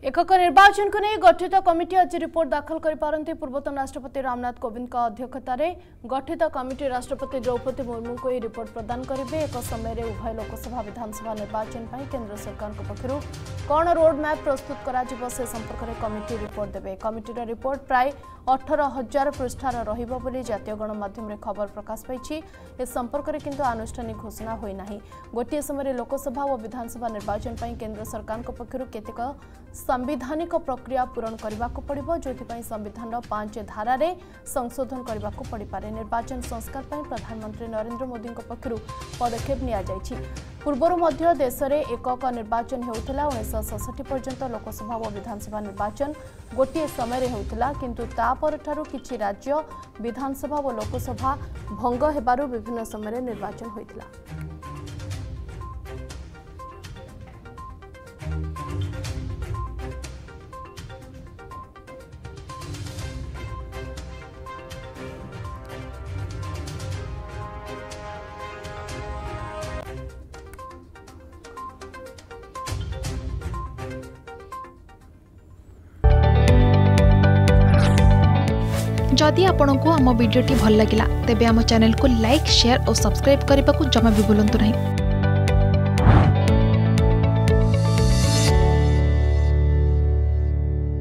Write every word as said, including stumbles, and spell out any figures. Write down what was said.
एकक निर्वाचन को नहीं गठित कमिटी आज रिपोर्ट दाखल करिपारंती। पूर्वतन राष्ट्रपति रामनाथ कोविंद का अध्यक्षतार गठित कमिटी राष्ट्रपति द्रौपदी मुर्मू को रिपोर्ट प्रदान करेंगे। एक समय उभय लोकसभा विधानसभा निर्वाचन पर केंद्र सरकार पक्षर कौन रोड मैप प्रस्तुत करा से संपर्क में कमिटी रिपोर्ट देवे। कमिटीर रिपोर्ट प्राय अठारह हजार पृष्ठार रहिबो बोली जातीय गणमाध्यम रे खबर प्रकाश पाई। ए संपर्क में किंतु आनुष्ठानिक घोषणा होई नाही। गोटे समय लोकसभा और विधानसभा निर्वाचन पर केंद्र सरकार पक्षर केतेक संविधानिक प्रक्रिया पूरण करने को पड़िबो, जोथिपाई संविधान पांच धारा रे संशोधन करने को पड़ पारे। निर्वाचन संस्कार पर प्रधानमंत्री नरेंद्र मोदी पक्षर पदक्षेप निया जायछि। पूर्वर मध्य देश में एकक निर्वाचन होउथला। उन्नीस सड़सठ पर्यंत लोकसभा और विधानसभा निर्वाचन गोटे समय होउथला, किंतु तापर ठारू किछि राज्य विधानसभा और लोकसभा भंग हेबारु विभिन्न समय निर्वाचन होइथला। जदि आपंक आम भिडी भल लगा तेब आम चैनल को लाइक शेयर और सब्सक्राइब करने को जमा भी भूलु नहीं।